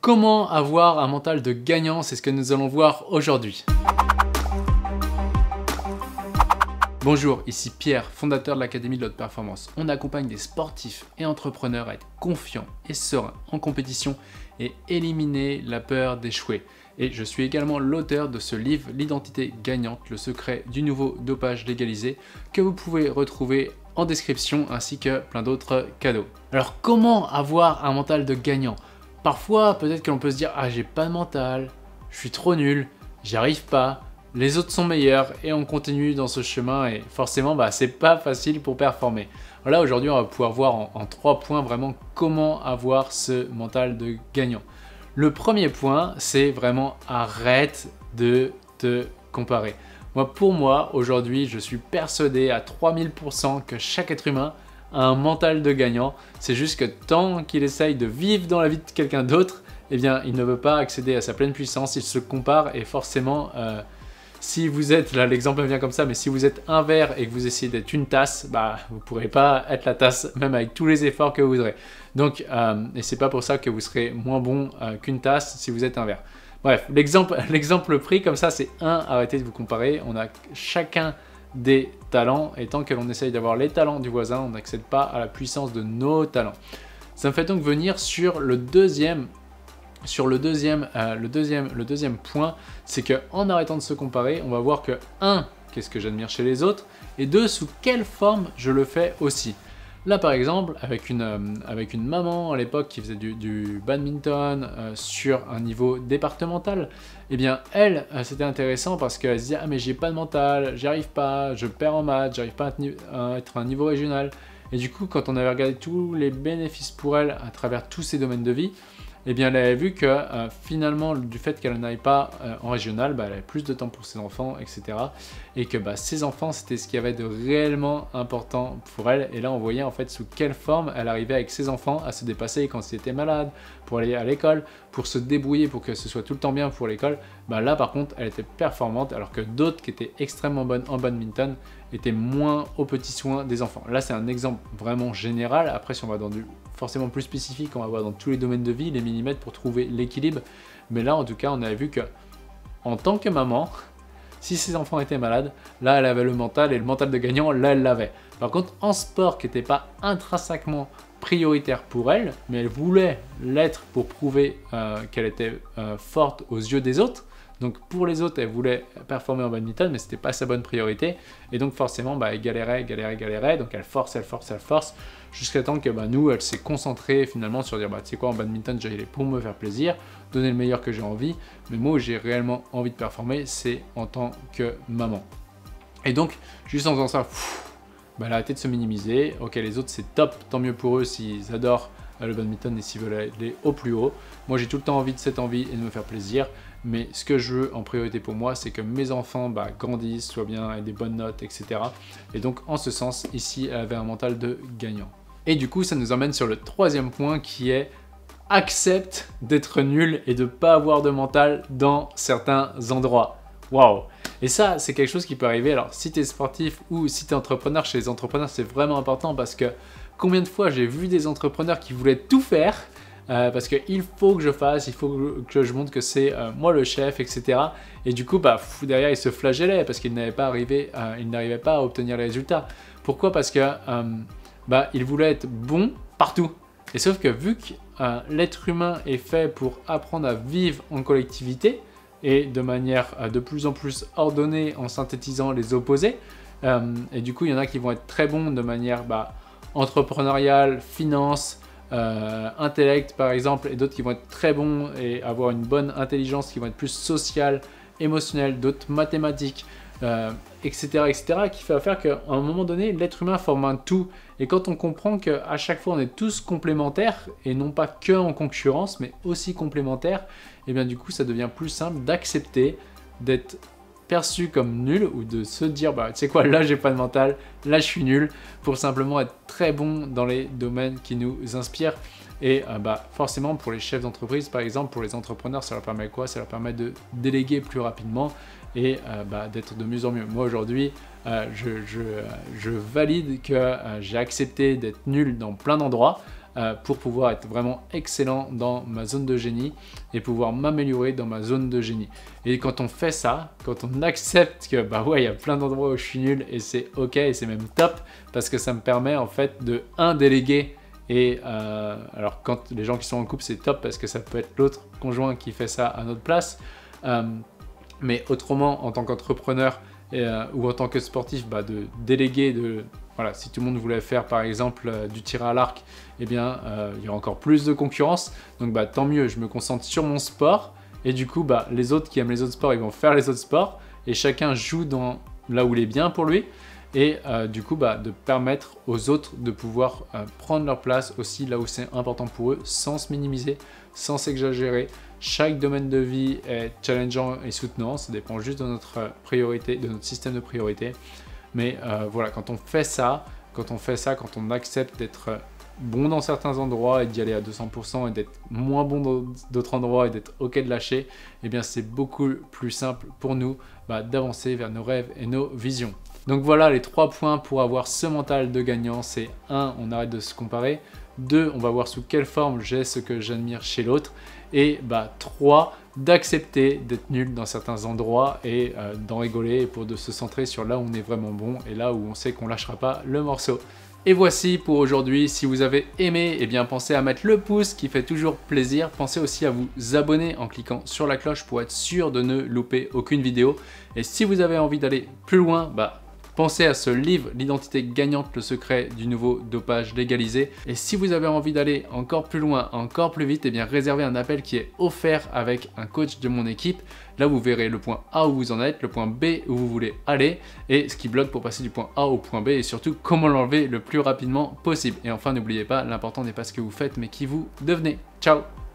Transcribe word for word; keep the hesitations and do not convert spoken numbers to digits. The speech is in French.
Comment avoir un mental de gagnant? C'est ce que nous allons voir aujourd'hui. Bonjour, ici Pierre, fondateur de l'Académie de l'Haute Performance. On accompagne des sportifs et entrepreneurs à être confiants et sereins en compétition et éliminer la peur d'échouer. Et je suis également l'auteur de ce livre, L'identité gagnante, le secret du nouveau dopage légalisé, que vous pouvez retrouver en description ainsi que plein d'autres cadeaux. Alors comment avoir un mental de gagnant? Parfois, peut-être que l'on peut se dire « Ah, j'ai pas de mental, je suis trop nul, j'y arrive pas ». Les autres sont meilleurs et on continue dans ce chemin et forcément bah, c'est pas facile pour performer. Là aujourd'hui on va pouvoir voir en, en trois points vraiment comment avoir ce mental de gagnant. Le premier point c'est vraiment arrête de te comparer. Moi pour moi aujourd'hui je suis persuadé à trois mille pour cent que chaque être humain a un mental de gagnant. C'est juste que tant qu'il essaye de vivre dans la vie de quelqu'un d'autre, eh bien il ne veut pas accéder à sa pleine puissance, il se compare et forcément euh, si vous êtes, là l'exemple vient comme ça, mais si vous êtes un verre et que vous essayez d'être une tasse, bah vous ne pourrez pas être la tasse, même avec tous les efforts que vous voudrez. Donc, euh, et c'est pas pour ça que vous serez moins bon euh, qu'une tasse si vous êtes un verre. Bref, l'exemple l'exemple pris comme ça, c'est un, arrêtez de vous comparer. On a chacun des talents et tant que l'on essaye d'avoir les talents du voisin, on n'accède pas à la puissance de nos talents. Ça me fait donc venir sur le deuxième Sur le deuxième, euh, le deuxième, le deuxième point, c'est qu'en arrêtant de se comparer, on va voir que un, qu'est-ce que j'admire chez les autres, et deux, sous quelle forme je le fais aussi. Là par exemple, avec une, euh, avec une maman à l'époque qui faisait du, du badminton euh, sur un niveau départemental, eh bien elle, euh, c'était intéressant parce qu'elle se disait « Ah mais j'ai pas de mental, j'y arrive pas, je perds en maths, j'arrive pas à, à être à un niveau régional ». Et du coup, quand on avait regardé tous les bénéfices pour elle à travers tous ces domaines de vie, eh bien, elle avait vu que euh, finalement, du fait qu'elle n'aille pas euh, en régional, bah, elle avait plus de temps pour ses enfants, et cetera. Et que bah, ses enfants, c'était ce qui avait de réellement important pour elle. Et là, on voyait en fait sous quelle forme elle arrivait avec ses enfants à se dépasser quand ils étaient malades, pour aller à l'école, pour se débrouiller, pour que ce soit tout le temps bien pour l'école. Bah, là, par contre, elle était performante, alors que d'autres qui étaient extrêmement bonnes en badminton étaient moins aux petits soins des enfants. Là, c'est un exemple vraiment général. Après, si on va dans du forcément plus spécifique, on va voir dans tous les domaines de vie, les millimètres pour trouver l'équilibre. Mais là, en tout cas, on avait vu que en tant que maman, si ses enfants étaient malades, là, elle avait le mental et le mental de gagnant, là, elle l'avait. Par contre, en sport qui n'était pas intrinsèquement prioritaire pour elle, mais elle voulait l'être pour prouver euh, qu'elle était euh, forte aux yeux des autres. Donc pour les autres, elle voulait performer en badminton, mais ce n'était pas sa bonne priorité. Et donc forcément, bah, elle galérait, galérait, galérait. Donc elle force, elle force, elle force, jusqu'à temps que bah, nous, elle s'est concentrée finalement sur dire, bah, tu sais quoi, en badminton, j'y allais pour me faire plaisir, donner le meilleur que j'ai envie. Mais moi, où j'ai réellement envie de performer, c'est en tant que maman. Et donc, juste en faisant ça, pff, bah, elle a arrêté de se minimiser. Ok, les autres, c'est top, tant mieux pour eux s'ils adorent le badminton et s'ils veulent aller au plus haut. Moi, j'ai tout le temps envie de cette envie et de me faire plaisir. Mais ce que je veux en priorité pour moi, c'est que mes enfants bah, grandissent, soient bien, aient des bonnes notes, et cetera. Et donc, en ce sens, ici, elle avait un mental de gagnant. Et du coup, ça nous emmène sur le troisième point qui est accepte d'être nul et de ne pas avoir de mental dans certains endroits. Waouh! Et ça, c'est quelque chose qui peut arriver. Alors, si tu es sportif ou si tu es entrepreneur, chez les entrepreneurs, c'est vraiment important parce que combien de fois j'ai vu des entrepreneurs qui voulaient tout faire Euh, parce qu'il faut que je fasse, il faut que je montre que c'est euh, moi le chef, et cetera. Et du coup, bah, fou, derrière, il se flagellait parce qu'il n'avait pas arrivé, euh, il n'arrivait pas à obtenir les résultats. Pourquoi? Parce que euh, bah, il voulait être bon partout. Et sauf que vu que euh, l'être humain est fait pour apprendre à vivre en collectivité et de manière euh, de plus en plus ordonnée en synthétisant les opposés, euh, et du coup, il y en a qui vont être très bons de manière bah, entrepreneuriale, finance, Euh, intellect par exemple, et d'autres qui vont être très bons et avoir une bonne intelligence, qui vont être plus sociales, émotionnelles, d'autres mathématiques, euh, et cetera, et cetera, qui va faire qu'à un moment donné, l'être humain forme un tout. Et quand on comprend qu'à chaque fois, on est tous complémentaires, et non pas que en concurrence, mais aussi complémentaires, et bien du coup, ça devient plus simple d'accepter d'être perçu comme nul ou de se dire bah tu sais quoi, là j'ai pas de mental, là je suis nul, pour simplement être très bon dans les domaines qui nous inspirent. Et euh, bah forcément pour les chefs d'entreprise par exemple, pour les entrepreneurs, ça leur permet quoi? Ça leur permet de déléguer plus rapidement et euh, bah, d'être de mieux en mieux. Moi aujourd'hui euh, je, je, je valide que euh, j'ai accepté d'être nul dans plein d'endroits. euh, pour pouvoir être vraiment excellent dans ma zone de génie et pouvoir m'améliorer dans ma zone de génie. Et quand on fait ça, quand on accepte que bah ouais, il y a plein d'endroits où je suis nul et c'est ok et c'est même top parce que ça me permet en fait de un déléguer. Et euh, alors quand les gens qui sont en couple, c'est top parce que ça peut être l'autre conjoint qui fait ça à notre place. Euh, mais autrement, en tant qu'entrepreneur euh, ou en tant que sportif, bah, de déléguer, de, voilà, si tout le monde voulait faire par exemple euh, du tir à l'arc, eh bien euh, il y aura encore plus de concurrence. Donc bah, tant mieux, je me concentre sur mon sport et du coup bah, les autres qui aiment les autres sports, ils vont faire les autres sports et chacun joue dans là où il est bien pour lui. Et euh, du coup bah, de permettre aux autres de pouvoir euh, prendre leur place aussi là où c'est important pour eux sans se minimiser, sans s'exagérer. Chaque domaine de vie est challengeant et soutenant, ça dépend juste de notre priorité, de notre système de priorité. Mais euh, voilà, quand on fait ça, quand on fait ça, quand on accepte d'être bon dans certains endroits et d'y aller à deux cents pour cent et d'être moins bon dans d'autres endroits et d'être ok de lâcher, eh bien c'est beaucoup plus simple pour nous bah, d'avancer vers nos rêves et nos visions. Donc voilà les trois points pour avoir ce mental de gagnant, c'est un, on arrête de se comparer, deux, on va voir sous quelle forme j'ai ce que j'admire chez l'autre, et bah, trois, d'accepter d'être nul dans certains endroits et euh, d'en rigoler pour de se centrer sur là où on est vraiment bon et là où on sait qu'on lâchera pas le morceau. Et voici pour aujourd'hui, si vous avez aimé, eh bien pensez à mettre le pouce qui fait toujours plaisir, pensez aussi à vous abonner en cliquant sur la cloche pour être sûr de ne louper aucune vidéo. Et si vous avez envie d'aller plus loin, bah pensez à ce livre, L'identité gagnante, le secret du nouveau dopage légalisé. Et si vous avez envie d'aller encore plus loin, encore plus vite, eh bien réservez un appel qui est offert avec un coach de mon équipe. Là, vous verrez le point A où vous en êtes, le point B où vous voulez aller et ce qui bloque pour passer du point A au point B et surtout comment l'enlever le plus rapidement possible. Et enfin, n'oubliez pas, l'important n'est pas ce que vous faites mais qui vous devenez. Ciao!